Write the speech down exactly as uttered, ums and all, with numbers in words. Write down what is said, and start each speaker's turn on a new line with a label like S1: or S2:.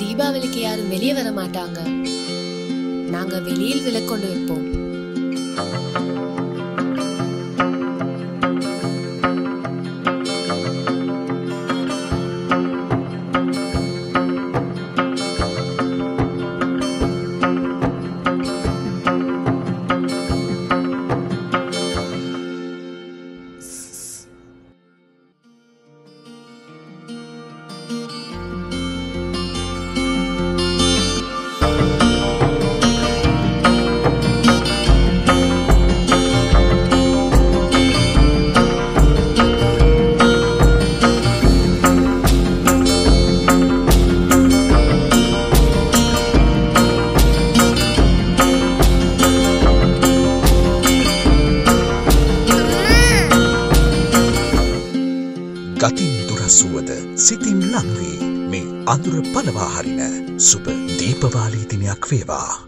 S1: தீபாவளிக்கு யாரும் வெளியே வர மாட்டாங்க. நாங்க வெளியில் விளக்கொண்டு வைப்போம்.
S2: ගතින් දුරසුවද සිතින් ලංවේ මේ අඳුර පලවා හරින සුබ දීපවාලී දිනයක් වේවා.